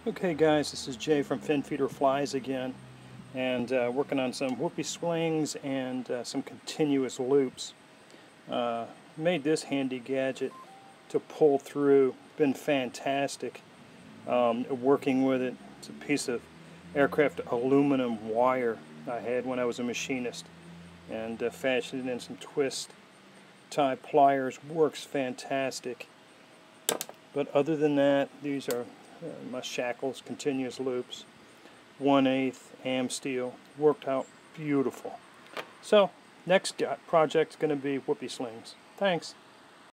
Okay guys, this is Jay from Fin Feeder Flies again, and working on some whoopee swings and some continuous loops. Made this handy gadget to pull through. Been fantastic working with it. It's a piece of aircraft aluminum wire I had when I was a machinist, and fashioned it in some twist tie pliers. Works fantastic. But other than that, these are my shackles, continuous loops, 1/8 Amsteel. Worked out beautiful. So next project's going to be whoopee slings. Thanks.